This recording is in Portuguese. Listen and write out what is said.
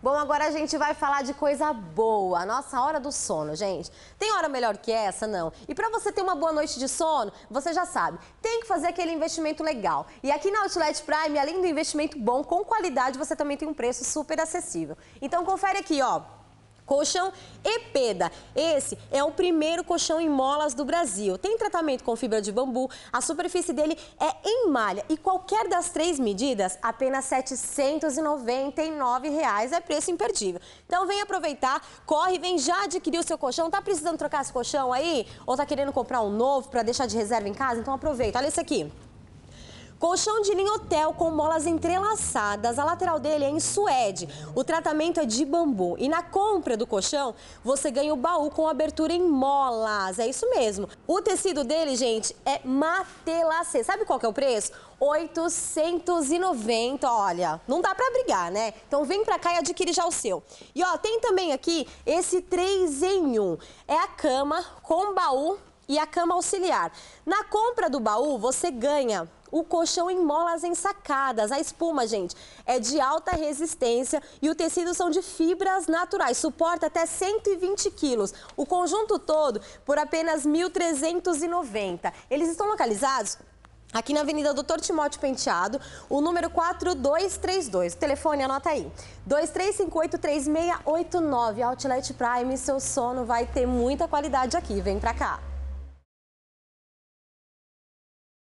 Bom, agora a gente vai falar de coisa boa, a nossa hora do sono, gente. Tem hora melhor que essa? Não. E para você ter uma boa noite de sono, você já sabe, tem que fazer aquele investimento legal. E aqui na Outlet Prime, além do investimento bom, com qualidade, você também tem um preço super acessível. Então confere aqui, ó. Colchão Epeda. Esse é o primeiro colchão em molas do Brasil. Tem tratamento com fibra de bambu, a superfície dele é em malha e qualquer das 3 medidas, apenas R$ 799 é preço imperdível. Então vem aproveitar, corre, vem já adquirir o seu colchão. Tá precisando trocar esse colchão aí? Ou tá querendo comprar um novo para deixar de reserva em casa? Então aproveita, olha esse aqui. Colchão de linho hotel com molas entrelaçadas, a lateral dele é em suede, o tratamento é de bambu. E na compra do colchão, você ganha o baú com abertura em molas, é isso mesmo. O tecido dele, gente, é matelacê. Sabe qual que é o preço? R$ 890, olha, não dá pra brigar, né? Então vem pra cá e adquire já o seu. E ó, tem também aqui esse 3 em 1, é a cama com baú e a cama auxiliar. Na compra do baú, você ganha o colchão em molas ensacadas. A espuma, gente, é de alta resistência e o tecido são de fibras naturais. Suporta até 120 quilos. O conjunto todo por apenas R$ 1.390. Eles estão localizados aqui na Avenida Doutor Timóteo Penteado, o número 4232. O telefone, anota aí. 2358-3689. Outlet Prime, seu sono vai ter muita qualidade aqui. Vem pra cá.